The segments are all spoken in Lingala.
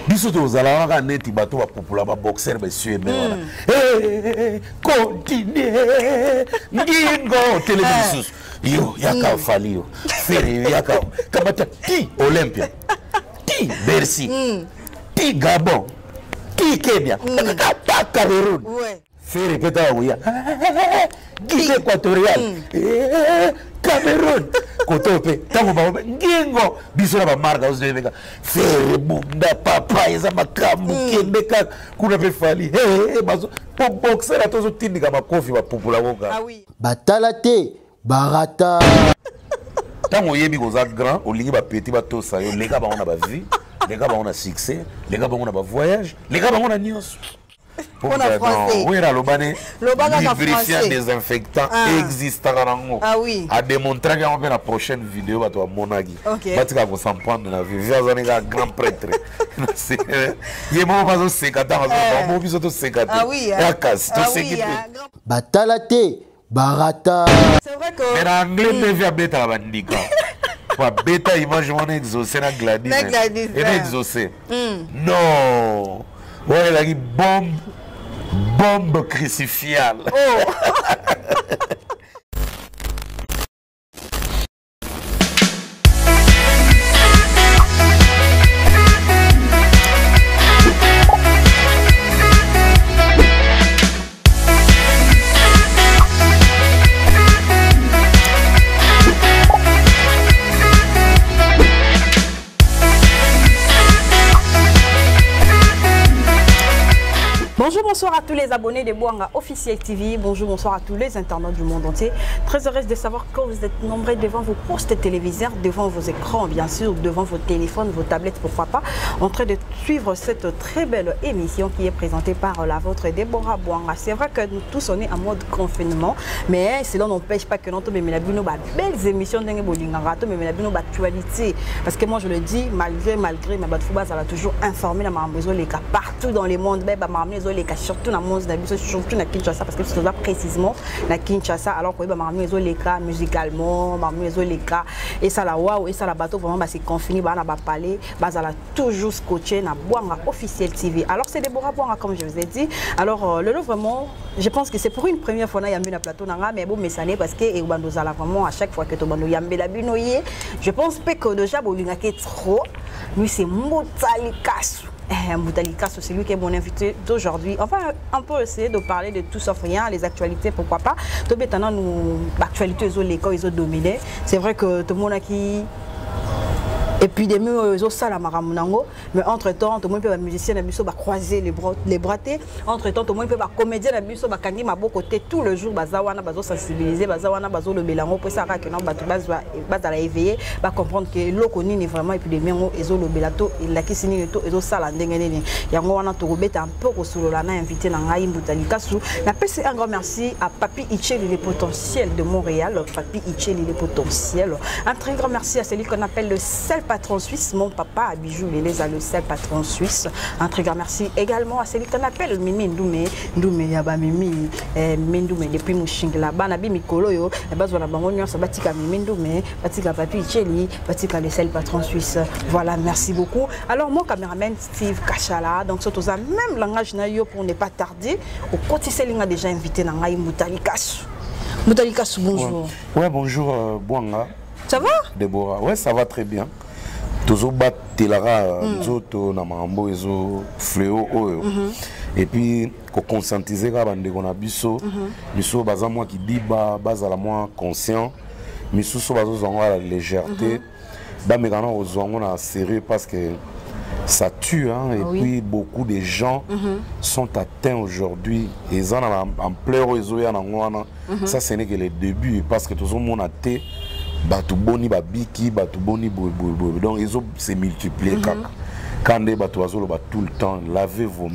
biso tozala ka neti bato ba popula ba boxer ba sué mais continue ngingo télévision yo yaka falio fere yaka kamata ti Olympia ti Bercy ti Gabon ti Kenya ta Cameroun fere peta ouya Guinée équatoriale Cameroun kotope tango ba ngingo biso na ba marga uzebeka fere bunda papa eza makambu kendeka kuna pe fali bazo boxer atozo tindika makofi ba popula boka batala te barata tango yebi koza grand olingi ba petit ba tosa yo leka ba on a ba vie leka ba on a succès leka ba on a ba voyage leka ba on a nyos. On a français. Oui, le français. Désinfectant existe ah oui. A démontrer qu'on fait la prochaine vidéo à toi monagi. OK. Parce qu'on s'en prend de la vie. J'ai un grand prêtre. Il est bon pas au sécateur, bon biso to sécateur. Ah oui. Batalate barata. C'est vrai que mais en anglais me vient bêta la bandika. Pas bêta image on exaucé na Gladys. Et exaucé. Non. Ouais, il a dit bombe crucifiale. Oh. Bonjour, bonsoir à tous les abonnés de Bouanga Officiel TV. Bonjour, bonsoir à tous les internautes du monde entier. Très heureuse de savoir que vous êtes nombreux devant vos postes téléviseurs, devant vos écrans, bien sûr, devant vos téléphones, vos tablettes, pourquoi pas, en train de suivre cette très belle émission qui est présentée par la vôtre Déborah Bouanga. C'est vrai que nous tous on est en mode confinement, mais cela n'empêche pas que nous avons belles émissions de actualité. Parce que moi je le dis, malgré, mais elle a toujours informé les cas partout dans le monde. Les cas surtout dans le monde, surtout dans Kinshasa, parce que c'est là précisément dans Kinshasa, alors que les cas musicalement, les cas et ça la waouh et ça la bateau vraiment c'est confiné, on a parlé, ça la toujours scotché dans Bouanga Officiel TV. Alors c'est Déborah Bouanga comme je vous ai dit. Alors le lot vraiment, je pense que c'est pour une première fois il y a un plateau dans mais bon mais ça n'est parce que et on a vraiment à chaque fois que tu bando yambe la binoye, je pense pas que déjà bolinga qui trop, lui c'est Moutalikasu. Moutalika, c'est lui qui est mon invité d'aujourd'hui. Enfin, on peut essayer de parler de tout sauf rien, les actualités, pourquoi pas. Tout maintenant, nous, l'actualité, ils ont dominé. C'est vrai que tout le monde a qui. Épidémie aux salles mais entre temps tout le monde peut musicien va croiser les bras entre temps tout le monde peut comédien va kangi mabo côté tout le jour bazawana bazo sensibiliser bazawana bazo le belango pour ça que non batu la éveiller va comprendre que l'oko nini vraiment épidémie ezo le belato la kisini to ezo sala ndenge nini yango wana to robeta un peu kosolola na invité na ngai Mbutalika Su na pese un grand merci à Papi Icheli les potentiels de Montréal. Papi Icheli les potentiels, un très grand merci à celui qu'on appelle le seul patron suisse, mon papa à Bijou les a le seul patron suisse. Un très grand merci également à celui qu'on appelle Mimi Ndoumé yaba Mimi Ndoumé depuis Mouchingla banabi mikolo yo bazona bango nyonso batika Mimi Ndoumé batika Papi Icheli batika le seul patron suisse. Voilà, merci beaucoup. Alors mon caméraman Steve Kachala, donc surtout ça même langage na yo pour ne pas tarder au côté Céline déjà invité na ngai Mbutalika Su. Mbutalika Su, bonjour. Ouais, bonjour Bouanga. Ça va Déborah, ouais, ça va très bien. Toujours battre telara nzoto na mambo ezo fléau oyo. Et puis ko conscientiser ka bande ko na biso, biso baza moi qui dit baza la moins conscient, biso so bazo zongo la légèreté. Ba me kana ozongo na sérieux parce que ça tue hein, et puis beaucoup de gens sont atteints aujourd'hui et ils en en pleurs ezo ya na ngwana. Ça ce n'est que le début parce que tout le monde a été Batuboni babiki batuboni boy donc ils ont se multiplié quand des batoiseaux tout le temps lavez vos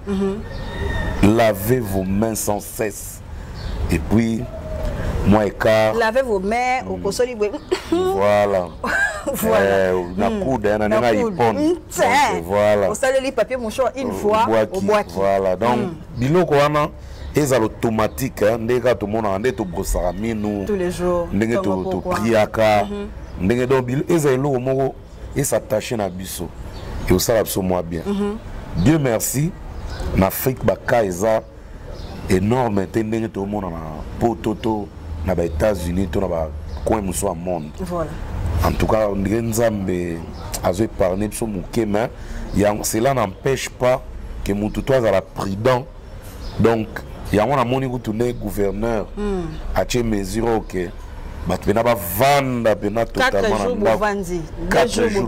mains sans cesse et puis moi et car lavez vos mains au consoli voilà na coude na ipon voilà on sale les papiers mouchoir une fois au boîtier voilà donc biloko wana et automatique ndeka to mona ndé to brossara minu tous les jours ndenge to priaka ndenge donc ezalo moko et s'attacher na biso et au ça absolument bien. Dieu merci, en Afrique, baka énorme, tendenge tout le monde na pototo na ba États-Unis, tout na ba coin muso monde. Voilà. En tout cas, on dirait Nzambe a épargné sur mon mais cela n'empêche pas que mon tutoie a la prudent. Donc, il y a un moni qui tourne gouverneur à ces mesures que tu n'as pas vendre totalement 4 jours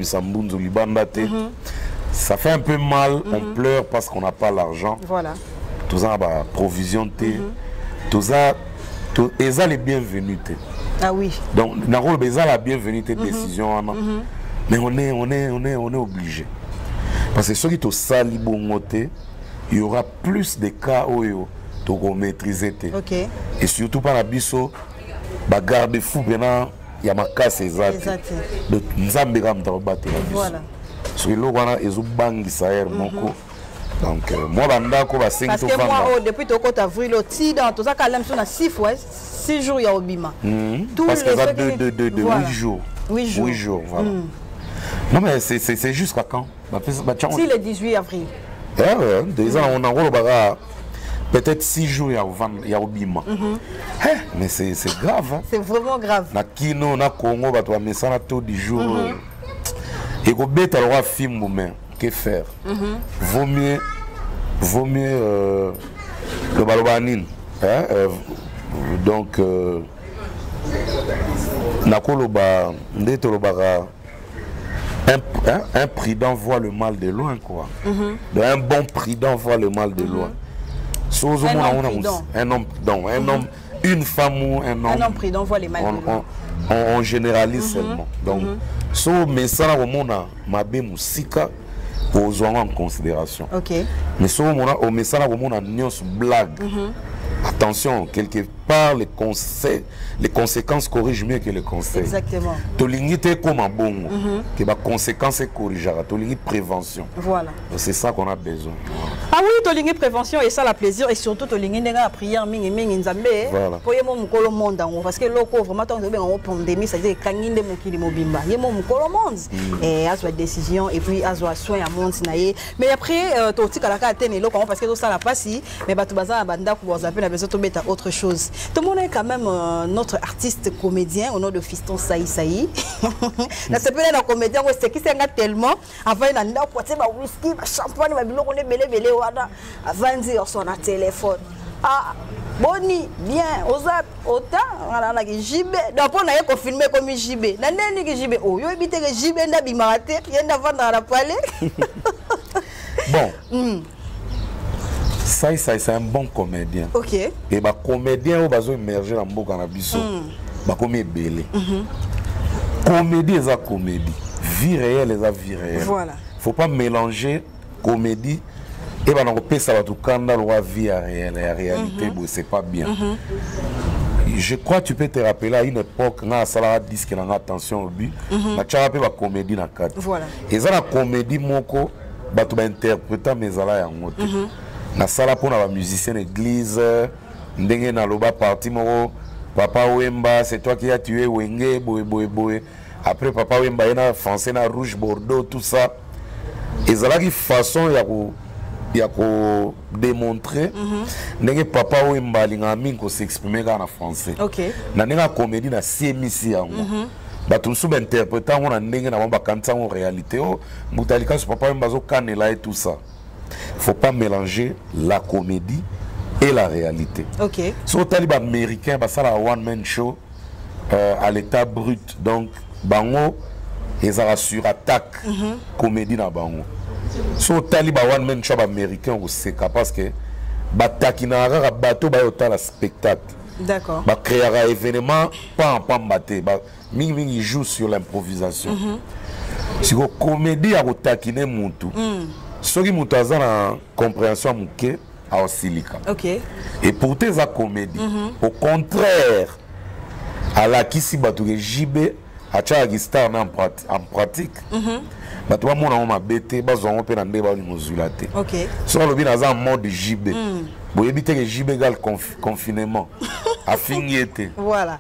ça fait un peu mal, on pleure parce qu'on n'a pas l'argent. Voilà. Tout ça va provision tout ça les bienvenus. Ah oui. Donc, Naro Beza la bienvenue décision mais on est obligé. Parce que ceux qui te sali bongoté, il y aura plus de cas où tu maîtriser. OK. Et surtout par la biso, ba garde fou maintenant, il y a ma casse exacte. Donc Nzambe kam ta battre la biso. Voilà. Sur le wana ezo bangi saer moko. Donc moi banda ko ba 5 parce que moi depuis to kota avril ti dans tout ça calme sur na 6 fois 6 jours il y a obima. Parce que ça de 8 jours. 8 jours. 8 jours voilà. Non mais c'est jusqu'à quand? Si le 18 avril. Déjà on a peut-être 6 jours il y a obima. Mais c'est grave. Hein? C'est vraiment grave. Na Kino na Congo ba to mesana taux du jour. Et ko beta le roi film mais que faire? Vaut mieux le balobanine. Donc nakoloba ndeto lobara un prudent voit le mal de loin quoi. Un bon prudent voit le mal de loin. Un homme, une femme ou un homme prudent voit le mal de loin. On généralise seulement. Donc so mais ça au monde mabe musika aux en considération. OK. Mais so au message au monde nyos blague. Attention, quelque part, les conséquences corrigent mieux que les conseils. Exactement. Tolingite comme un bon, que les conséquences corrigent. Tolingite prévention. Voilà. C'est ça qu'on a besoin. Ah oui, tolingite prévention et ça la plaisir et surtout tolingite la prière mingi nzambe. Voilà. Pour yemo mukolo monde parce que loko vraiment tant que en pandémie ça dit kanginde mukili mobimba. Yemo mukolo monde et azwa décision et puis azwa soin à monde naie. Mais après toti kalaka tene loko parce que tout ça la passe mais batu baza banda ko zapper besoin de mettre autre chose. Tout le monde est quand même notre artiste comédien au nom de Fiston Saï Saï. La sepelle un comédien c'est qui s'est tellement avant il a porté ma whisky, ma champagne, ma biloko on est belé wada avant dire son téléphone. Ah boni bien ozap autant voilà na JB donc on a ko filmer comme JB. Na neni ki JB oh yo ebite que JB nda bimate yenda vendre la palais. Bon. Ça c'est un bon comédien. OK. Et bah comédien va émerger dans beaucoup cannabis. Bah comme belé. Comédie est comédie. Vie réelle est vie réelle. Voilà. Faut pas mélanger comédie et bah on peut ça tout quand dans la vie réelle et la réalité c'est pas bien. Je crois que tu peux te rappeler à une époque on a ça disque on a attention au but. Na tu rappelles la comédie na cadre. Voilà. Et ça la comédie moko bah tu vas interpréter mes ala ya ngote. Na sala pour la musicien église ndenge na loba parti moko papa Wemba c'est toi qui as tué Wenge boy après papa Wemba il a français na rouge bordeaux tout ça et ça là qui façon il y a ko démontrer ndenge papa Wemba linga minko s'exprimer en français. OK. Na ndenge comédie na CMC yango ba tout sous interprétant on ndenge na ba kanta en réalité oh mutalika ce papa Wemba zo kanela et tout ça. Il ne faut pas mélanger la comédie et la réalité. OK. Sur le talib américain, ça la one-man show à l'état brut. Donc, bango, ils ont sur attaque comédie na bango. Sur le talib one-man show américain, c'est parce que bataki na rara bateau ba yota la spectacle. D'accord. Ba créer un événement pas en pambaté. Ba mingi joue sur l'improvisation. Si vous comédie à otakine mutu. Ce qui m'a dit la compréhension mouké à Osilika. OK. Et pour tes comédies, au contraire, à la Kissi Batoué JB, à Tchagistar en pratique, Batoué mon a bêté, Bazon peut en débat mosulate. OK. Sur le bien en mode JB. Vous évitez que JB égale confinement. À finité. Voilà.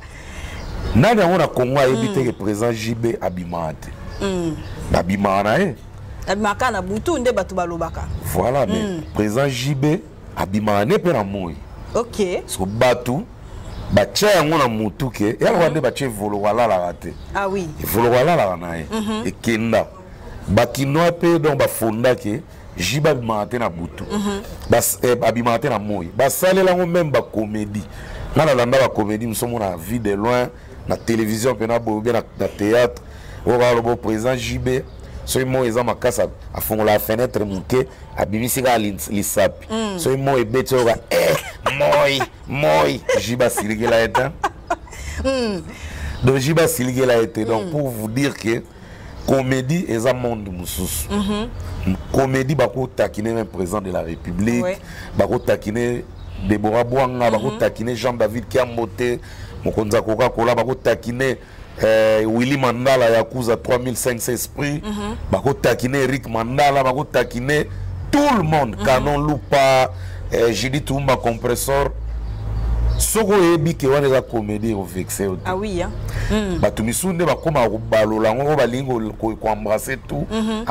N'a pas on a Congo à éviter que présent JB abimate. Abimana abimaka na butu nde batu balobaka. Voilà, mais président JB abimane pe na moi. OK. So batu ba tia yango na mutu ke ya wande ba tie volo wala la rate. Ah oui. Volo wala la na ye. E kenda. Ba kinoa pe donc ba fonda ke JB abimate na butu. Bas abimate na moi. Ba salela ngo même ba comédie. Na la landa ba comédie nous sommes na vie de loin na télévision pe na bo bien na théâtre. On va le beau président JB. Soy mo eza makasa afongola la fenêtre muke abimisi ka lisapi. Soy mo ebeti oka moi jiba siligela eta. Donc jiba siligela eta. Donc pour vous dire que comédie eza monde mususu. Comédie bako takine même président de la République, bako takine Deborah Bouanga, bako takine Jean-David Kiambote, mokonza Coca-Cola, bako takine Willy Mandala Yakuza 3500 esprits, bako takine Eric Mandala, bako takine tout le monde, Canon Lupa, Judith Toumba Compressor. Soko ebi ke wana za comédie au vexé. Ah oui hein. Batu misunde bakoma ko balola ngo balingo ko embrasser tout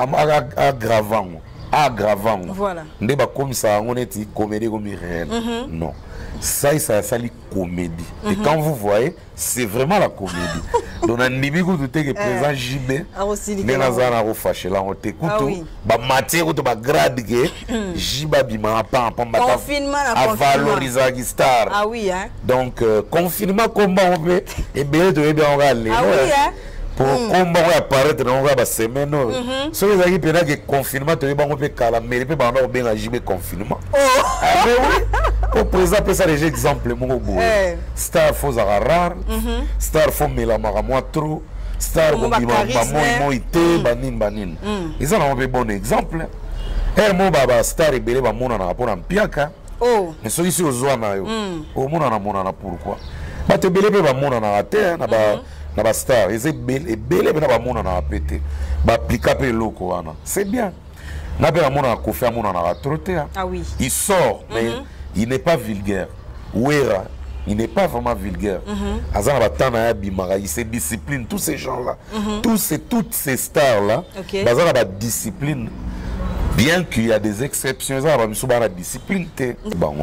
aggravant. Voilà. Nde bakomisa ngo neti comédie comme réel. Non. Ça sali comédie. Et quand vous voyez, c'est vraiment la comédie. Donc on ndibi ko tout que présent JB. Nena zana ko fâcher là on t'écoute. Ba matière ko ba grade que JB bima pa mbata. Confinement à valoriser qui star. Ah oui hein. Donc confinement combat on veut et bien de bien on va aller. Ah oui hein. Pour combat on apparaître dans la semaine. So les amis pendant que confinement te ba on peut kala mais peut ba on bien JB confinement. Ah oui. Au présent peut ça déjà exemple mon beau. Star faut rare. Star faut mélamara moi trop. Star comme moi été banin. Ils ont un bon exemple. Et mon baba star et belé ba mona na rapport en piaka. Oh. Mais celui ci ozwa na yo. O mona na pourquoi? Ba te belé ba mona na terre na ba star. Ils belé ba mona na pété. Ba appliquer pe loko wana. C'est bien. Na be mona na kofi mona na trotter. Ah oui. Il sort mais il n'est pas vulgaire. Ouera, il n'est pas vraiment vulgaire. Azana batana ya bimara, il se discipline tous ces gens-là. Toutes ces stars-là, bazana ba discipline. Bien qu'il y a des exceptions, ça va miso ba discipline té. Bon,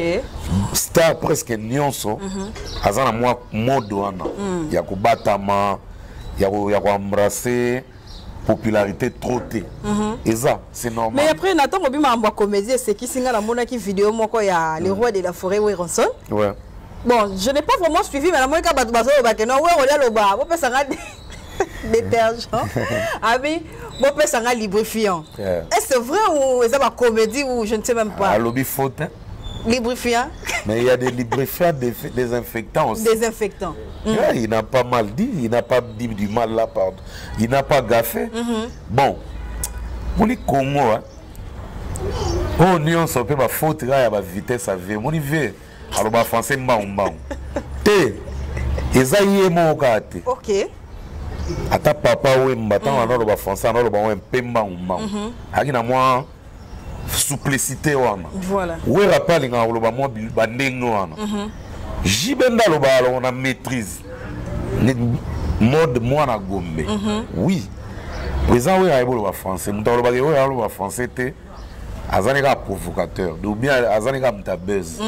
star presque nyonso. Azana moi mode wana. Ya ko batama, ya ko embrasser. Popularité trop té. Et ça, c'est normal. Mais après, Nathan Obima en comédie, c'est qui singa la mona qui vidéo moko ya le roi de la forêt Weronson. Ouais. Bon, je n'ai pas vraiment suivi, mais la moïka batu baso ba non ouais on le ba, bon peut sanga détergent. Ah oui, bon peut sanga lubrifiant. Est-ce c'est vrai ou est-ce ma comédie ou je ne sais même pas. Ah lobby faute. Lubrifiant. Mais il y a des lubrifiants désinfectants aussi. Désinfectants. Ouais, il n'a pas mal dit, il n'a pas dit du mal là, pardon. Il n'a pas gaffé. Bon, pour les Congo, on y a peut ma faute là, il y a vitesse à vie. Mon y alors ma français m'a Té, esaïe mon kate. Ok. Ata papa ou m'batan alors le français alors le bon pemba ou Agina moi souplicité wana. Voilà. Oui, rappel nga lo ba mo bandengo wana. Jibenda lo ba on a maîtrise. Mode moi na Gombe. Oui. Président oui aïbo le français. Muta lo ba ke oui le français té azani ka provocateur. Ou bien azani ka mtabez.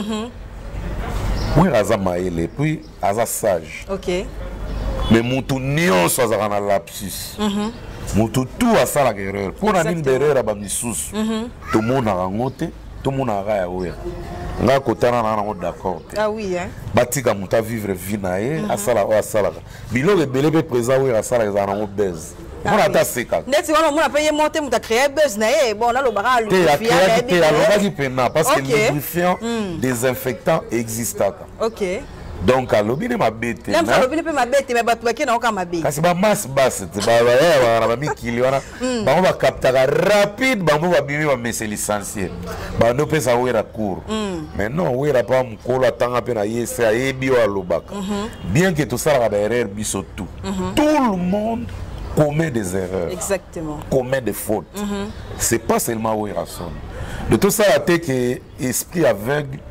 Oui azama ele puis aza sage. OK. Mais mutu nyonso azaka na lapsus. Mutu tout à ça la guerre. Pour la ligne d'erreur à Bamisous. Tout le monde a rencontré, tout le monde a réagi. Nga kotana na ngo d'accord. Ah oui hein. Batika muta vivre vie nae asala o asala. Bilo le belebe présent oui asala za na ngo buzz. On a ta seka. Neti wana mona paye monter muta créer buzz nae. Bon là le bara le lubrifiant. Te la qui pena parce que le lubrifiant désinfectant existe. OK. Donc à l'obine ma bête. Même ça l'obine peut ma bête mais batu baki na oka ma bête. Kasi ba masse basse te ba ba mi kili wana. Ba on va capter rapide ba on va bimi ba messe licencié. Ba no pesa wera court. Mais non wera pas mkolo atanga pe na yese ayebi wa lobaka. Bien que tout ça la erreur biso tout. Tout le monde commet des erreurs. Exactement. Commet des fautes. C'est pas seulement wera son. De tout ça a été que esprit aveugle.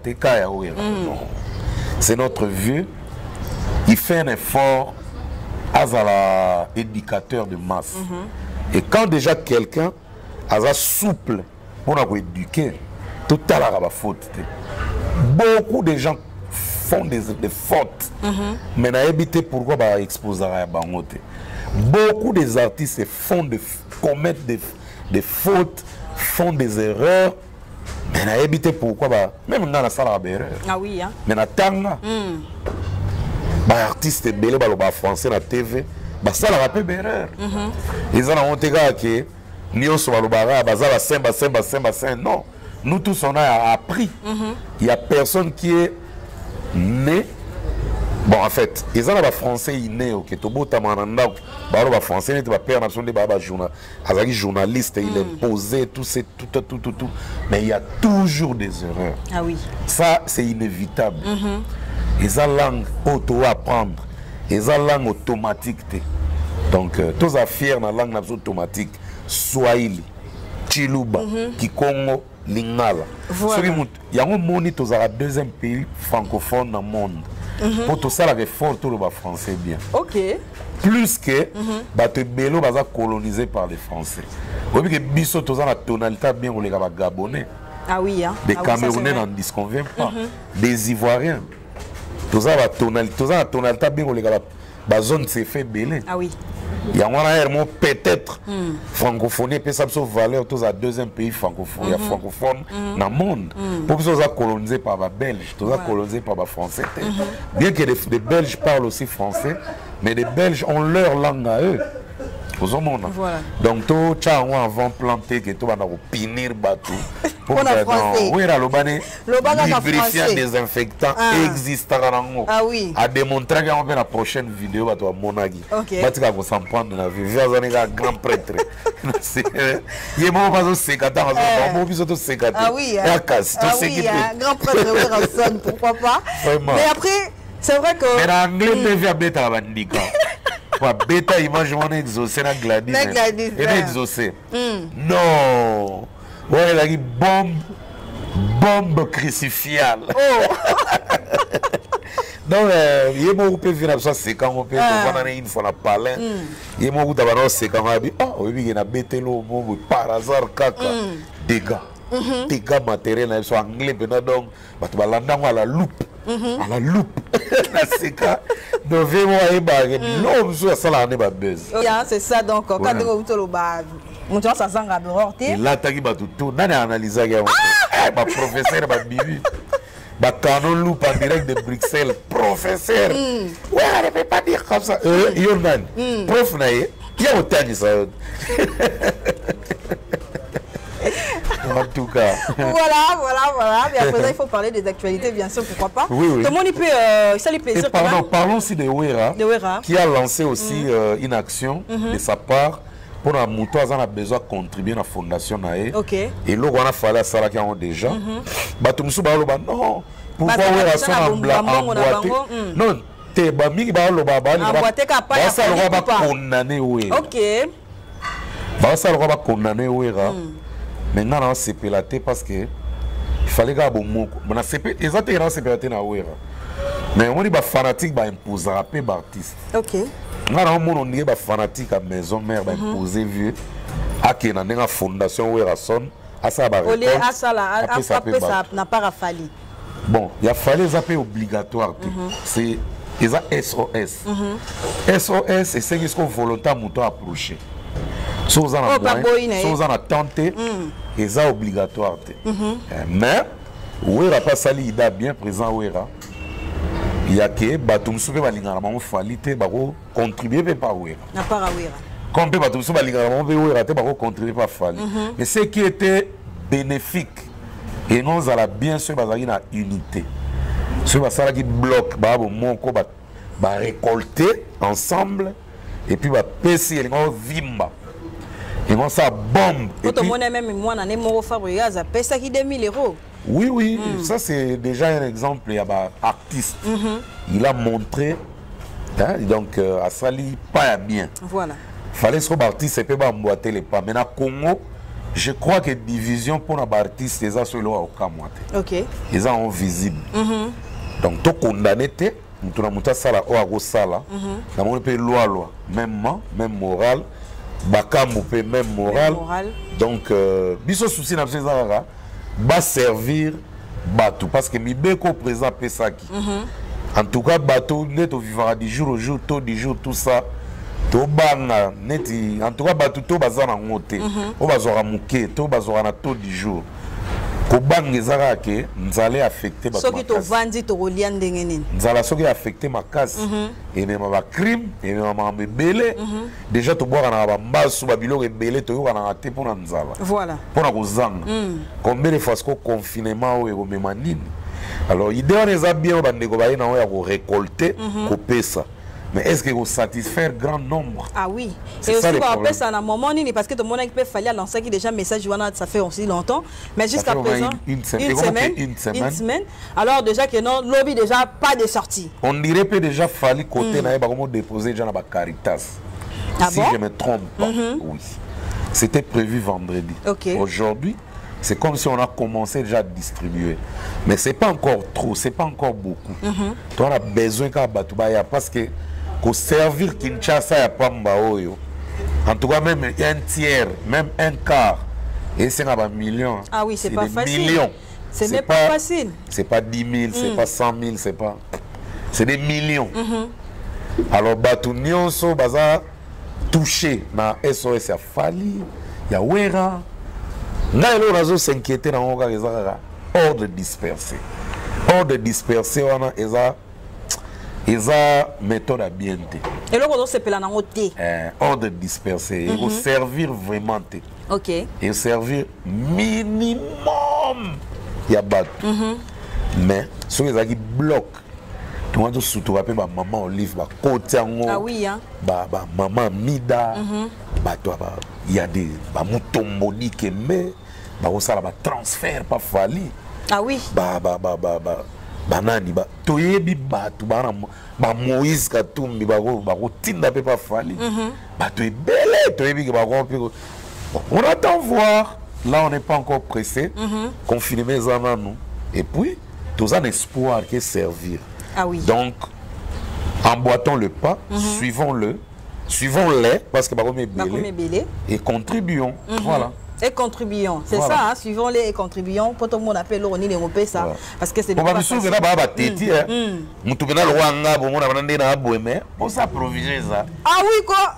C'est notre vieux. Il fait un effort azala éducateur de masse. Et quand déjà quelqu'un aza souple pour éduquer, tout à l'heure faute. Beaucoup de gens font des fautes, mais n'a évité pourquoi bah exposer à bangote. Beaucoup des artistes commettent des fautes, font des erreurs, mais n'a évité pourquoi bah même dans la salle à erreur. Ah oui hein. Mais na tanga. Bah artiste belé bah français na TV, bah ça la rappelle erreur. Ils ont honte que nyonso balobara bazala semba non. Nous tous on a appris. Il y a personne qui est né. Bon en fait, ils ont un français inné OK to bota mananda ba français ne ba père nation de ba journaliste, il est posé tout. Mais il y a toujours des erreurs. Ah oui. Ça c'est inévitable. Ils ont langue auto apprendre. Ils ont langue automatique. Donc tous à fier na langue automatique. Swahili, Chiluba, Kikongo, Lingala. Voilà. Il y a un monde qui est le deuxième pays francophone dans le monde. Pour tout ça, il y a fort tout le français bien. Ok. Plus que les Bélo sont colonisés par les Français. Vous voyez que Bisso, tout ça, la tonalité bien pour les Gabonais. Ah oui, hein. Des Camerounais n'en disconviennent pas. Des Ivoiriens. Tout ça, la tonalité bien pour les zone c'est fait belé. Ah oui. Il y a un peut-être francophonie peut ça valeur tous à deuxième pays francophone dans le monde. Pour que ça soit colonisé par les Belges, tout ça colonisé par les Français. Bien que les Belges parlent aussi français, mais les Belges ont leur langue à eux. Voilà. Donc tout ça avant planter que tout va pinir bateau. Pour la français. Oui, le lubrifiant désinfectant existe Ah oui. À démontrer qu'on va la prochaine vidéo à toi monagi. OK. Batika ko s'en prendre la vie. Vers un grand prêtre. Il est mort pas au sécateur, on biso to sécateur. Ah oui. Ah oui, grand prêtre Ranson, pourquoi pas. Vraiment. Mais après, c'est vrai que mais l'anglais devient bêta bandika. Quoi bêta image on exaucé na Gladys. Et exaucé. Non. Ouais, il a dit bombe crucifiale. Oh. Donc, il y a beaucoup de gens qui c'est quand on peut une fois la palais. Il y a beaucoup de gens qui ont dit ah oui, il y a bêté l'eau par hasard caca. Dégâts matériels sont anglais donc tu vas l'entendre à la loupe. À la loupe. C'est ça. Donc l'homme sur ça là n'est pas buzz. C'est ça donc quand tu le bas mon Dieu ça sent d'horreur. Et là tu vas tout n'a analysé ma professeur ma bibi. Bah canon loupe en direct de Bruxelles, professeur. Ouais, elle ne peut pas dire comme ça. Yordan, prof naïe, il y a autant de ça. En tout cas. Voilà. Mais après ça, il faut parler des actualités, bien sûr, pourquoi pas. Oui. Tout le monde, il peut, ça lui plaisir. Pardon, parlons aussi de Wera, qui a lancé aussi une action de sa part. Pour la moto, on a besoin de contribuer à la fondation. Ok. Et là, on a fallu ça là qui ont déjà. Bah, tout le monde non. Pourquoi Wera sont emboîtés? Non, t'es pas mis bah le baba. Bah, ça le va condamner Wera. Ok. Bah, ça le va condamner Wera. Maintenant, on s'est pélaté parce que il fallait que bon on a CP exactement s'est pélaté na Wera. Mais on dit bah fanatique bah imposer rapper bah artiste. OK. On dit bah fanatique à maison mère bah imposer vieux à qui na nga fondation Wera son à ça bah Olé à ça là après ça n'a pas rafali. Bon, il a fallu zapper obligatoire. C'est SOS. SOS et c'est ce qu'on volontaire mouton approcher. Si vous en avez tenté, c'est obligatoire. Mais, Wera pas sali, il a bien présent Wera. Il y a que Batum Soube Balingaramon Falite, Baro contribuer par Wera. N'a pas à Wera. Comme Batum Soube Balingaramon Wera, Baro contribuer par Fali. Mais ce qui était bénéfique, et nous allons bien sûr une unité. Ce qui bloque, récolter ensemble, et puis passer les vimba. Et on ça bombe. Quand on a même moi, on a mon fabriqué, ça pèse qui 2000 €. Oui, ça c'est déjà un exemple. Il y a un artiste. Il a montré, hein, donc à Sali, pas bien. Voilà. Il fallait que l'artiste puisse emboîter les pas. Mais dans le Congo, je crois que division pour un artiste, c'est ça sur le Okamoate. Ok. Ils sont visibles. Donc, tout condamné, mutu na mutu asala oyo akosala namoni mpe loi même moral bakambu mpe même moral donc biso souci na biso eza kaka baservir bato parce que mibeko présent apesaki en tout cas bato nde tovivaka du jour au jour tôt du jour tout ça tobanga neti en tout cas bato to baza nango te oyo bazwaka moke to bazwaka na taux du jour kobanga eza kaka ke nzala affecté bato soki tovandi tokolia ndenge nini nzala soki affecté makasi emema bacrime emema makambo ebele déjà tobwakanaka bambasu babiloko ebele toyokanaka te mpona nzala mpona kozanga combien de fois siko confinement oyo ekomema nini alors idée wana eza bien oyo bandeko baye na oyo ya korécolte kopesa. Mais est-ce qu'il faut satisfaire grand nombre? Ah oui. Et aussi, on peut ça à un moment, parce que tout le monde peut falloir lancer déjà message, ça fait aussi longtemps. Mais jusqu'à présent, une semaine. Alors déjà que non, lobby déjà pas de sortie. On dirait que déjà fallu côté n'a pas comment déposer déjà la Caritas. Si je me trompe pas, oui. C'était prévu vendredi. Aujourd'hui, c'est comme si on a commencé déjà à distribuer. Mais c'est pas encore trop, c'est pas encore beaucoup. On a besoin qu'à Batubaya parce que pour servir Kinshasa ya Pamba Oyo, en tout cas même un tiers, même un quart, et c'est un million. Ah oui, c'est pas facile. Millions. C'est même pas facile. C'est pas 10 000, c'est pas 100 000, c'est pas. C'est des millions. Alors Batu Nyonso baza touché na SOS ya Fali, ya Wera. Là il razo s'inquiéter dans on ga ordre dispersé. Ordre dispersé on a eza méthode à bien té. Et là on se pela na ngoté. Ordre dispersé, il faut servir vraiment té. OK. Et servir minimum ya batu. Mais ce qui bloque tout le monde surtout rappelle ma maman Olive ba côté ngo. Ah oui hein. Ba maman Mida. Ba toi ba il y a des ba mutombonique mais ba osala ba transfert pas fali. Ah oui. Banani ba toyebi batu bana ba Moïse Katumbi ba ko tinda pe pas fali. Ba to ebele toyebi ke ba ko on attend voir. Là on n'est pas encore pressé. Confiner mes amis et puis tous un espoir qui est servir. Ah oui. Donc emboîtons le pas, suivons-les parce que bah et contribuons. Voilà. Et contribuons, c'est ça, hein? Suivons-les et contribuons. Pour tout le monde appelle l'Oroni les Mopé ça. Parce que c'est pas facile. On va on s'approvisionne ça. Ah oui quoi.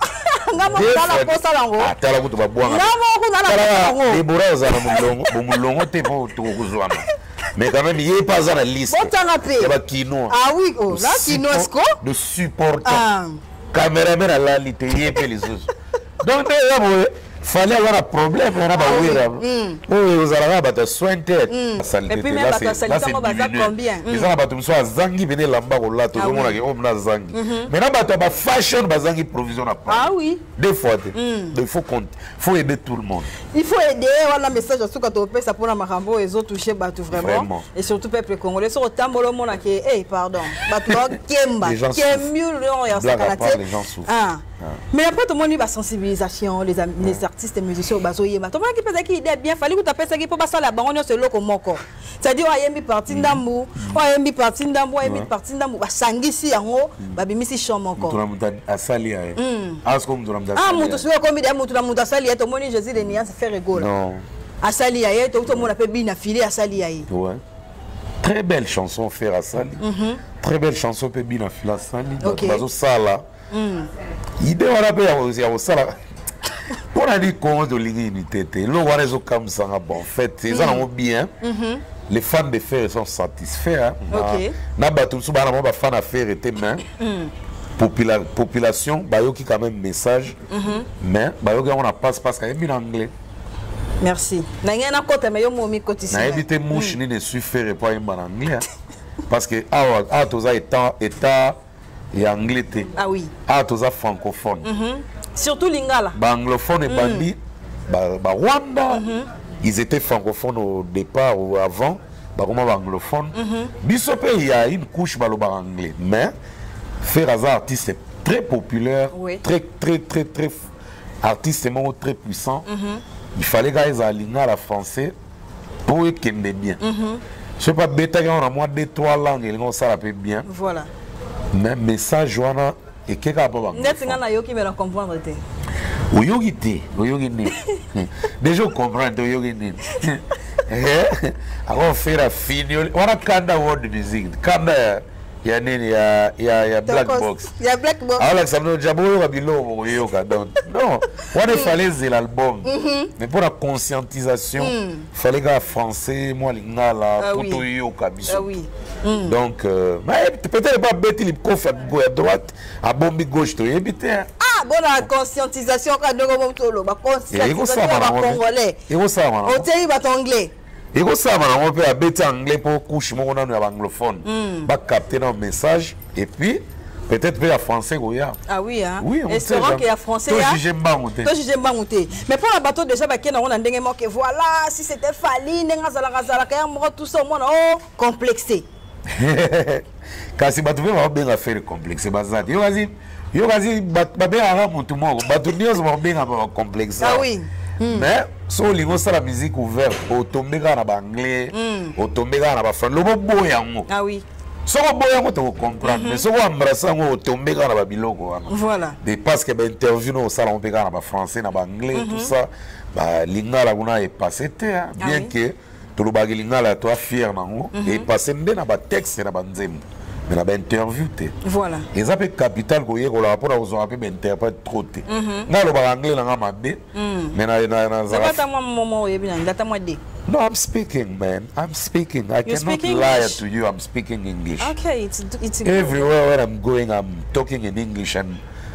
Mais quand même, il n'y a pas dans la liste. Il y a quinoa. Ah oui, oh, là, quinoa, est-ce que? De supporter. Caméraman à la lité, il y a les autres. Donc, il fallait avoir un problème. On a vous avez soin de tête. Et puis, même, là, c'est combien? Ils ont battu soit Zangi, venez là-bas, là, tout le monde a dit, on a Zangi. Maintenant, bah, fashion, Zangi provision à part. Ah oui. Deux fois, il faut aider tout le monde. Il faut aider, voilà, message à ce qu'on peut ça pour la Marambo et les autres toucher Batou vraiment. Et surtout, peuple congolais, sur le temps, le monde a qui est, pardon, Batou, Kemba, qui est mieux, les gens souffrent. Mais après, tout le monde, la sensibilisation, les artistes et musiciens au bateau, tout le monde qui pense qu'il est bien, il fallait que tu appelles ça qui peut passer à la banque, c'est le comme encore. C'est-à-dire, il y a une partie d'ambou, il y a une partie d'ambou, il y a une partie d'ambou, Sangisi en haut, Babimisi Chom encore. Tout le monde a sali. Ah, comme tout le monde a sali. Ah, Moutou, comme il y a tout le monde a sali, tout le monde, Jésus, les nians, c'est fait rigoler. Non. À sali, tout le monde a fait bien affilé à sali. Ouais. Très belle chanson, faire à sali. Très belle chanson, peut bien affilé à sali. Ok. Sala. Idée on a payé au sala. Pour la dire comment de l'unité, le réseau comme ça, en fait, c'est ça bien. Les fans de fer sont satisfaits. Na batum sou bana ba fan affaire était main. Population, bayo qui quand même message. Mais bayo on a passe parce qu'il est en anglais. Merci. Na ngena côté mais yo momi côté ici. Na éviter mouche ni ne suffire pas en anglais. Parce que ah toza état et anglais. Ah oui. Ah toza francophone. Surtout Lingala. Anglophone et bandit, Rwanda, ils étaient francophones au départ ou avant, comment anglophone. Bisopé, il y a une couche baloba anglais, mais Ferraza artiste est très populaire, très artistement très puissant. Il fallait qu'ils aient Lingala français pour qu'ils aient bien. Je ne sais pas, bêta, on a moins de 3 langues, et on s'en rappelle bien. Voilà. mais message wana et keka pas ba net nga na yo ki me la comprendre te oyogi ni déjà comprendre oyogi ni alors faire la finio wana kanda world music kanda ya nini ya black box ya black box alors ça me jabo yo bilo yo ka donc non wana fallait l'album mais pour la conscientisation fallait que français moi lingala pour to yo ka biso donc peut-être pas bête il coffre à droite à bombi gauche to éviter ah bon la conscientisation ka ndoko motolo ba conscientisation ba congolais et ça on tell ba anglais. Et comme ça, on peut habiter anglais pour coucher, on a un anglophone. Va capter nos messages et puis peut-être peut y français. Ah oui, hein? Oui, on sait. Espérons qu'il y a français. Toi, j'ai monté. Mais pour la bateau déjà, on a que voilà, si c'était Fali, tout ça, on complexé. Car si bateau va bien faire complexé, bazar. Yo vas-y, babé tout le monde. Bateau va bien complexé. Ah oui. Mais si on lit la musique ouverte, on tombe dans l'anglais, on tombe dans le français, le beau yango. Ah oui. Si on beau yango, tu comprends. Mais si on embrasse, on tombe dans le biloko. Voilà. Parce que l'interview, on peut dans le français, dans l'anglais, tout ça. L'ingala est passé, bien que tout le bagage l'ingala toi fier nango et passé dans le texte dans le mais la interview voilà et ça peut capital ko yeko la pour aux peu interprète trop té na lo ba anglais na mabe mais na ça pas moi moment yebina ndata moi de no I'm speaking man I'm speaking I cannot lie to you I'm speaking English okay it's everywhere where I'm going I'm talking in English and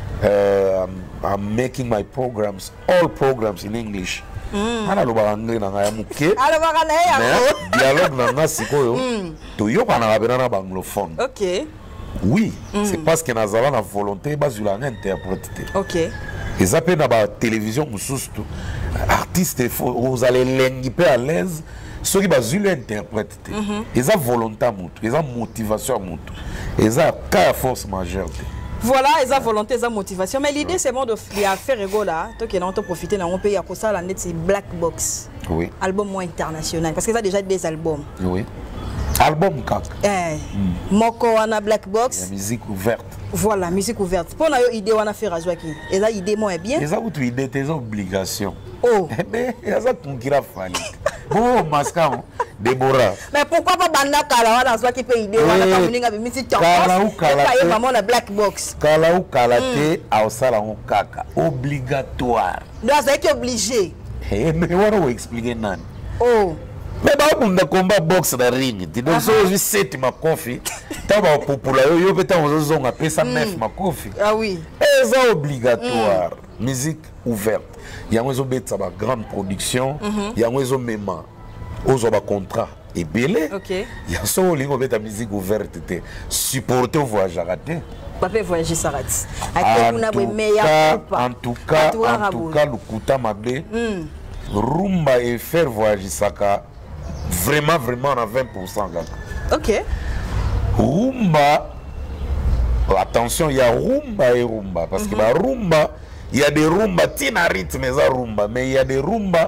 I'm making my programs all programs in English ana lo ba anglais na ya muke ala ba kana ya dialogue na ngasikoyo to yo kana ba na anglophone. OK. Oui, c'est parce que nous avons la volonté de interpréter. OK. Et ça peut dans la télévision surtout artistes vous allez l'enguiper à l'aise ceux qui basent l'interpréter. Et ça volonté mutu, et ça motivation mutu. Et ça cas force majeure. Voilà, ils ont volonté, ils ont motivation. Mais l'idée, c'est bon de faire rigolo là. Donc, on peut profiter dans mon pays à cause ça, c'est Black Box. Oui. Album moins international. Parce qu'ils ont déjà des albums. Oui. Album kak. Moko wana Black Box. La musique ouverte. Voilà, musique ouverte. Pour nous, idée wana faire à jouer qui. Et là, idée moins bien. Et ça, vous idée tes obligations. Oh. Mais il y a ça qui a fallu. Bon, mascam. Déborah. Mais pourquoi pas banda kala wana soit qui peut idée wana kamuninga bimisi tchamba. Kala ou kala. Pas maman la Black Box. Kala ou kala te a osala on kaka obligatoire. Donc c'est obligé. Eh mais on va expliquer nan. Oh. Mais bah on a combat boxe na ring. Tu donc so je set ma coffee. Ta ba popula yo beta on zonga pesa neuf ma coffee. Ah oui. Et ça obligatoire. Musique ouverte. Il y a un beta ba grande production, il y a un mema. Aux ba contrat et belé. OK. Il y a so lingo beta musique ouverte te. Supporter voyage raté. Papa voyager s'arrête. En tout cas, le Kouta Mabé, Rumba et faire voyager Saka, vraiment, on a 20%. OK. Rumba, attention, il y a Rumba et Rumba. Parce que Rumba, il y a des Rumba, tina rythme, Rumba, mais il y a des Rumba.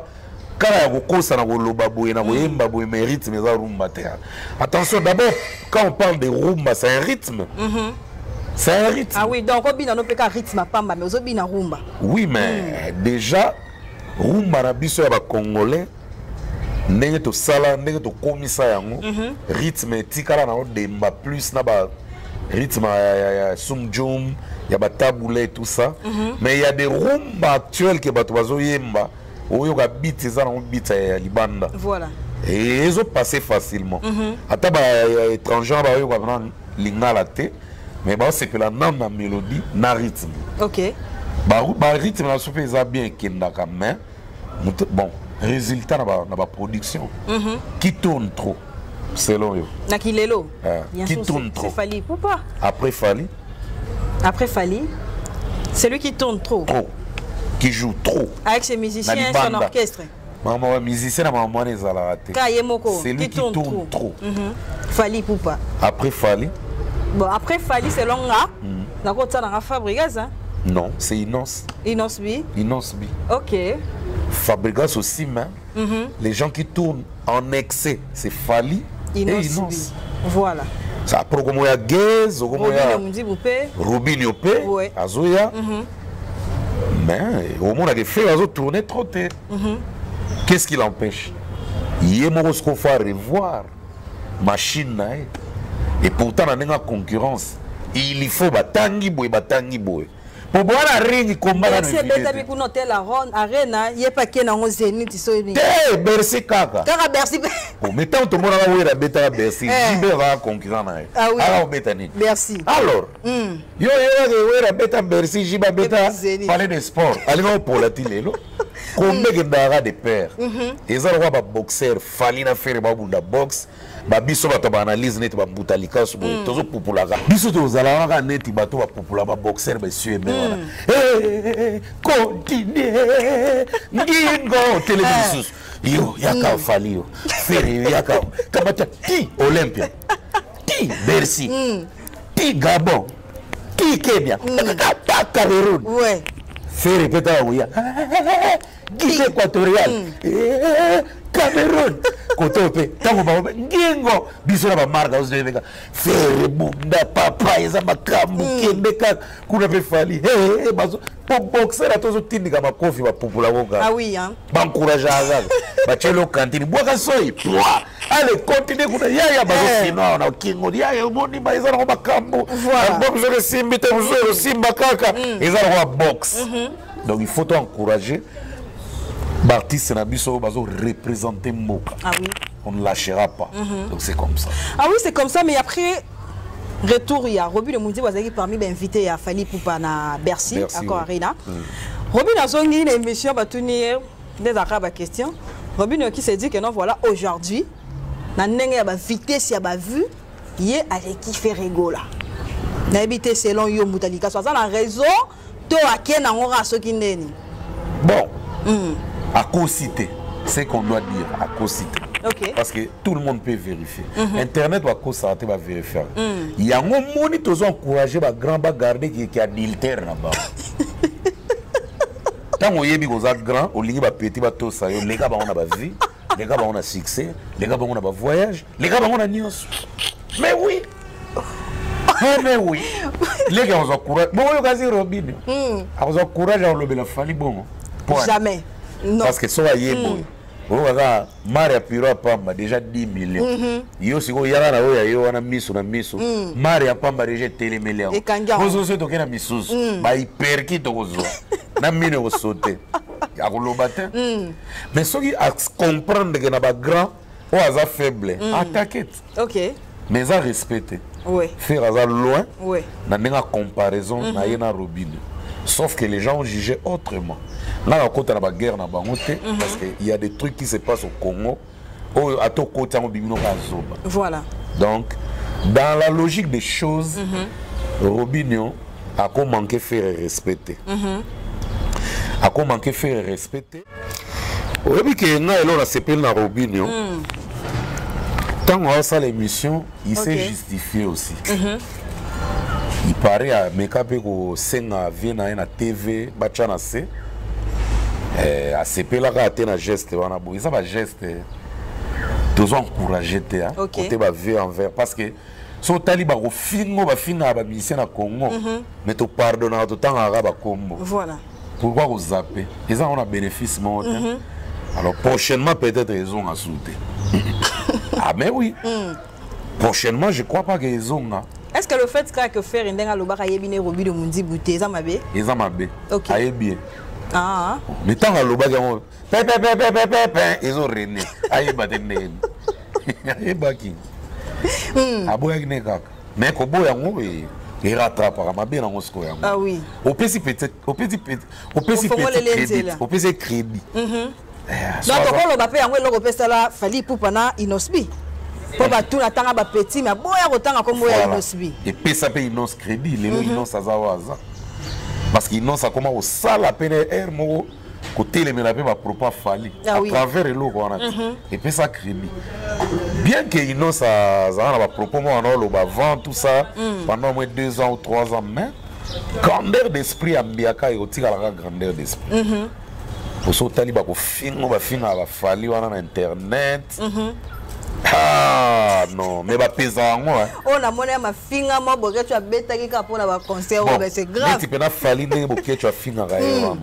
Attention, d'abord, quand on parle de Rumba, c'est un rythme. C'est un rythme. Ah oui, donc on a un rythme à Pamba, mais on a rumba. Oui, mais déjà, rumba na biso ya ba Congolais, ndenge to sala, ndenge to komisa yango, rythme tikala na demba plus na ba rythme ya sumjum, ya ba taboulé et tout ça. Mais il y a des rumba actuels que bato bazo yemba, oyo ka beat ça na beat ya libanda. Voilà. Et ils ont passé facilement. Ata ba étranger ba oyo ka prendre lingala te. Mais bah, c'est que la mélodie, na rythme. OK. Bah, rythme, la soupe est bien kendaka, mais bon, résultat, na ba production. Qui tourne trop, selon eux. Na qui l'élo. Qui tourne trop. C'est Fali. Pourquoi? Après Fali. Après Fali. C'est lui qui tourne trop. Trop. Qui joue trop. Avec ses musiciens et son orchestre. Maman, musicien, maman, les a raté. C'est lui qui tourne trop. Fali Poupa. Après Fali. Bon, après Fali, c'est long là. Dans quoi ça dans la Fabregas, hein? Non, c'est Inos. Inos B. Inos B. OK. Fabregas aussi, mais les gens qui tournent en excès, c'est Fali et Inos. Voilà. ça pro comme ya Gaze comme ya Robinho pe azoya mais au moins il fait azo tourner trop tôt. Qu'est-ce qui l'empêche? Il est mort qu'on faut revoir machine et pourtant on a une concurrence. Il faut batangi boy. Pour voir la ring combat la Bercy beta ku noter la ronde arena yepa ke na Zenith soni. Bercy kaka. Kaka Bercy. Bon, mettons tout le monde à la beta Bercy. Jibe va concurrent na. Ah oui. Alors beta ni. Bercy. Alors. Yo la beta Bercy jiba beta parler de sport. Allez on pour la tilelo. Combien de dara de père. Et ça va boxer fali na faire ba bunda box. Ba biso bato ba analyse net ba butalika so tozo popula ga biso to zala ga net bato ba popula ba boxer ba sué mais voilà continue ngingo télévision yo yaka fali yo feri yaka kamata ti Olympia ti Bercy ti Gabon ti Kenya ta Cameroun ouais feri peta oya Guinée équatoriale Cameroun Kotope tango ba ngingo biso na ba marga uzebeka fere bunda papa eza makambu kendeka kuna pe fali bazo boxer atozo tindika makofi ba popula boga ah oui hein ba encourager aza ba chelo kantini boka soi allez continuer kuna yaya bazo sino na kingo yaya moni ba eza na makambu box je simbi te mzo simba kaka eza na box donc il faut encourager Bartis Nabiso bazo représenter Mboka. Ah oui. On ne lâchera pas. Donc c'est comme ça. Ah oui, c'est comme ça, mais après retour il y a Roby de Mundi Wazaki parmi les invités à Fali Poupa na Bercy à Arena. Roby n'a pas une émission va tenir des arabes à question. Roby qui s'est dit que non voilà aujourd'hui na nenga ba vitesse ya ba vu yé avec qui fait rigola. Na habité selon yo mutalika ça la raison to aké na ngora so kineni. Bon. À co-citer, c'est qu'on doit dire, à co-citer. Okay. Parce que tout le monde peut vérifier. Internet va co-citer, va vérifier. Il y a un moment où ils ont encouragé les grands à garder qui adultère là-bas. Tant qu'on y a des grands, on lit petit, les gars on a la vie, les gars on a succès, les gars on a voyage, les gars on a news. Mais oui. Mais oui. Les gars on encourage. Bon, on a dit Robin. On encourage à le fali bon. Jamais. Non. Parce que soit yebo. Oga Maria Piro Pamba déjà 10 millions. Yo siko yala na oya yo wana miso na miso. Maria Pamba déjà télé millions. Bozo se toke na misus. Ba hyperki to gozo. Na mine ko sauter. Ya ko lobate. Mais soki à comprendre que na ba grand ou aza faible, attaquer. OK. Mais à respecter. Oui. Faire aza loin. Oui. Na nenga comparaison na yena Robin. Sauf que les gens ont jugé autrement. Là, on compte la guerre dans Bangote parce qu'il y a des trucs qui se passent au Congo. Voilà. Donc, dans la logique des choses, Robinho a manqué faire et respecter. A manqué faire et respecter. Au début, il a s'appelle Robinho. Tant qu'on a ça l'émission, il s'est justifié aussi. Il paraît à Mekapé ko senga vient na TV bachana se à CP là ka na geste wana bo ça ba geste tous encourager te hein côté ba vie envers parce que so taliba ko fingo ba finga ba mission na Congo mais to pardonner to temps arabe Congo voilà pourquoi vous zapper ils ont un bénéfice mon alors prochainement peut-être ils ont à sauter ah mais oui prochainement je crois pas qu'ils ont est-ce que le fait que faire une denga loba kayebine Roby de Mundi bouté ça mabé ils ont mabé OK ayebie ah mais tant que loba ils ont rené ayebate ndeni ayebaki aboya kine kaka mais ko boya ngo il rattrape à mabé na ngosko yango ah oui au petit crédit donc ko loba pe yango loko pesa la Fali Poupa na Inosbi. Pour tout la tanga ba petit mais boya kotanga comme boya Inosbi. Et pesa pe Inos crédit lelo Inos azawaza. Parce qu'Inos a comment au sala PNR mo côté les mena pe ba propos Fali à travers le wana. Et pesa crédit. Bien que Inos a ba propos mo na lo ba vend tout ça pendant moins 2 ans ou 3 ans mais grandeur d'esprit ambiaka et otika la grandeur d'esprit. Oso tali ba ko fingo ba finga ba fali wana na internet. Ah non, mais ba pesa ngo. On a monnaie ma finga mo boke tu as bêta qui pour la concert mais c'est grave. Tu peux na fali ndenge boke tu as finga ga wana.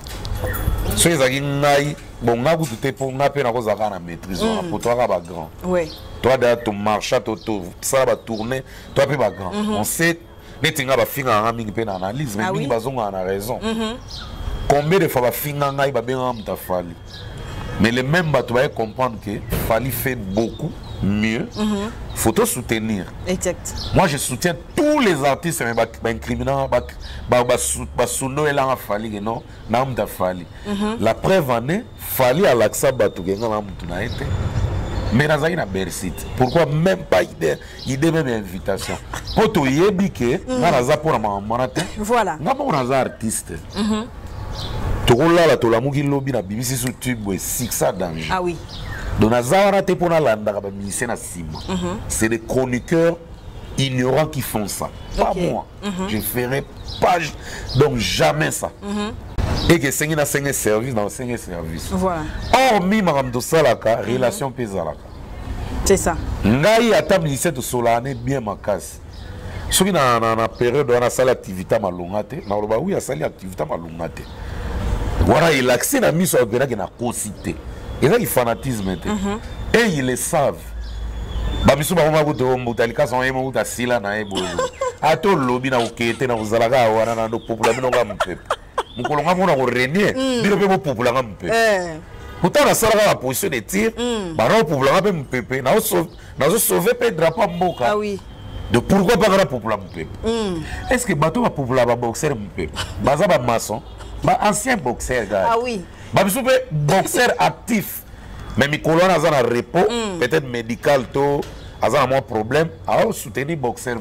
So ezaki ngai bon nga ku te pour nga pe na ko zaka na maîtrise pour toi ka ba grand. Oui. Toi derrière ton marché to ça va tourner, toi pe ba grand. On sait netinga ba finga nga mingi pe na analyse mais mingi bazonga na raison. Combien de fois ba finga ngai ba benga mta fali. Mais les mêmes bateaux va comprendre que Fally fait beaucoup mieux. Faut te soutenir. Exact. Moi je soutiens tous les artistes mais incriminants Basuno et là Fally non nam da Fally. La preuve en est Fally à l'accès bateau que ngam tuna été. Mais nazaki na Bercy. Pourquoi même pas idée même invitation. Poto yebi que naza pour na manate. Voilà. Ngam naza artiste. Tokola la tolamuki lobby na BBC sur tube 6 danger. Ah oui. Donc nazara te pona landa ba musicien na sima. C'est des chroniqueurs ignorants qui font ça. Pas moi. Je ferai pas donc jamais ça. Et que c'est na service dans 5 service. Voilà. Hormis makamdo salaka relation pezalaka. C'est ça. Ngai ata musicien to solane bien makasi. Soki na période on a sala activité malongate, na loba oui a sali activité malongate. Voilà, il accède à mise au qui n'a pas cité. Et là, il fanatisme. Et ils le savent. Babisu ba ngoma kuto mutalika son emo utasila na ebo. Ato lobby na ukete na uzalaga wana na ndo popula bino nga mpepe. Mukolonga mona ko renier, bino pe mo popula nga mpepe. Pourtant la sala la position de tir, ba no popula nga pe mpepe, na zo sauver pe drapeau mboka. Ah oui. Donc pourquoi pas la popula mpepe? Est-ce que bateau va popula ba boxer mpepe? Baza ba maçon. Bah, ancien boxeur, gars. Ah oui. Bah, boxeur actif. Mais Mikolo a un repos, peut-être médical, a un moins problème. Alors, soutenir boxeur.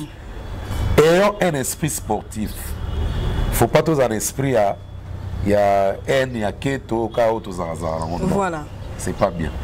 Ayons un esprit sportif. Faut pas tous un esprit, il y a un, il y a keto, kao, tous voilà. C'est pas bien.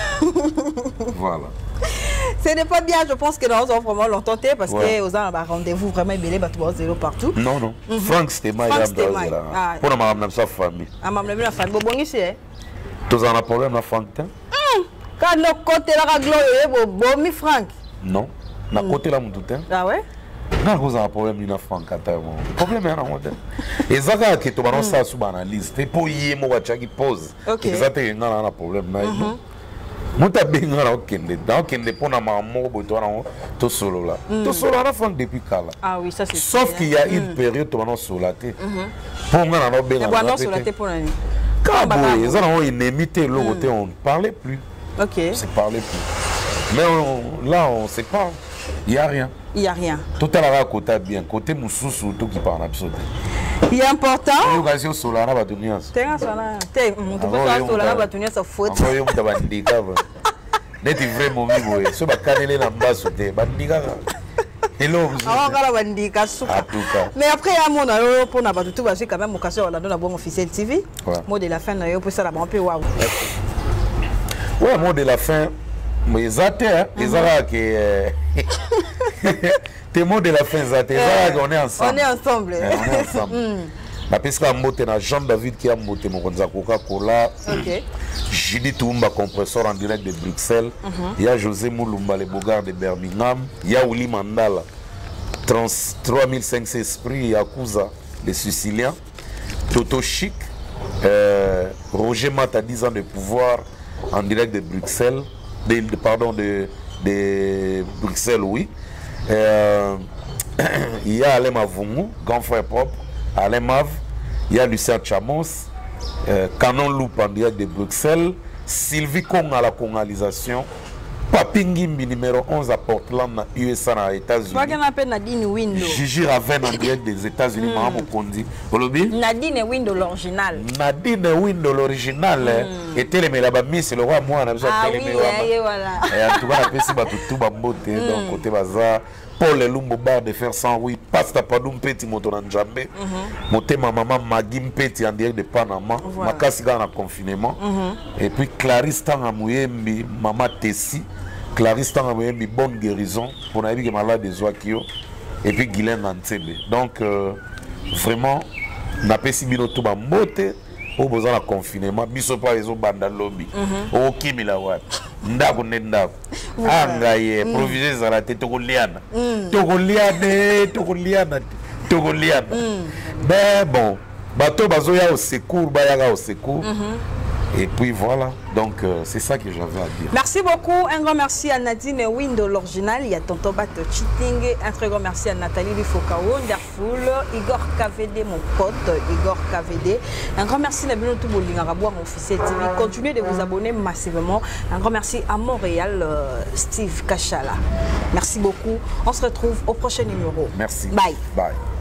Voilà. Ce n'est pas bien, je pense que nous avons vraiment longtemps parce que vous avez un rendez-vous vraiment belé, zéro partout. Non, non. Franck Stémaï, pour ma famille. Ah, ma famille, bon, ici. Tu as un problème avec Franck? Quand nous côté la gloire, bon, mi Franck. Non, na côté la moutou. Ah ouais? Non, vous avez un problème avec Franck. Le problème est là. Et ça, que tu as ça sous analyse. C'est pour y aller, qui pose. Et ça, tu as un problème. Mouta benga na okende pona maman boto na to solo là. To solo na Franck depuis kala. Ah oui, ça c'est. Sauf qu'il y a une période où on solaté. Pour nga na benga. On solaté pour l'année. Quand ils ont une émité le côté on ne parlait plus. OK. On se parlait plus. Mais là on sait pas. Il y a rien. Il y a rien. Tout à l'heure côté bien, côté mususu tout qui parle absolument. Il est important. L'occasion solana va tenir. Tenga solana. Te, on te peut solana va tenir sa faute. Envoyez moi bandika. N'est vraiment migo. Ce ba kanele na mbaso te bandika. Hello. Ah kala bandika suka. Mais après à mon alo pour na batutu ba quand même occasion on a donné bon officiel TV. Mot de la fin na yo pour ça la bon peu waouh. Ouais, mot de la fin. Mais ils ont que tes mots de la fin, on est ensemble. On est ensemble. On est ensemble. La pesque a monté na Jean-David qui a monté mon Coca-Cola. Jidi Toumba, compresseur en direct de Bruxelles. Il y a José Moulumba, le Bogard de Birmingham. Il y a Willy Mandala, 3500 esprits, Yakuza, les Siciliens. Toto Chic, Roger Mata, 10 ans de pouvoir en direct de Bruxelles. De Bruxelles, oui. Il y a Alain Mavungu, grand frère propre, Alain Mav. Il y a Lucien Chamos, Canon Loup en direct de Bruxelles. Sylvie Kong à la congalisation. Papingimbi numéro 11 à Portland, USA, aux États-Unis. Nadine Windo. Gigi Raven en direct des États-Unis, Maman Kondi. Nadine Windo l'original. Nadine Windo l'original. Et Télémé là-bas, c'est le roi, moi, on a besoin de Télémé. Voilà. Et en tout cas, on a fait tout bamboté, donc côté bazar. Paul Lumbo bar de faire sans oui, Pasta Padoum Petit Motonanjambe. Moté ma maman Magim Petit en direct de Panama. Ma casse en confinement. Et puis Clarisse Tangamouyembi, maman Tessi. Clarisse Tangamouyembi, bonne guérison. Pour la vie qui est malade des Oakio. Et puis Guylaine Nantebe. Donc, vraiment, on a fait si bien tout bamboté. au besoin de confinement biso pas les banda lobby au kimila wat ndako ne ndako angaye proviser za la tête tokoliana mais bon bateau bazoya au secours bayaka au secours. Et puis voilà, donc c'est ça que j'avais à dire. Merci beaucoup, un grand merci à Nadine Windo, l'original, il y a Tonton Bato Cheating, un très grand merci à Nathalie Lifoka, Wonderful, Igor KVD, mon pote, Igor KVD. Un grand merci à Nabino Touboling, Arabois, officiel TV. Continuez de vous abonner massivement. Un grand merci à Montréal, Steve Kachala. Merci beaucoup. On se retrouve au prochain numéro. Merci. Bye. Bye.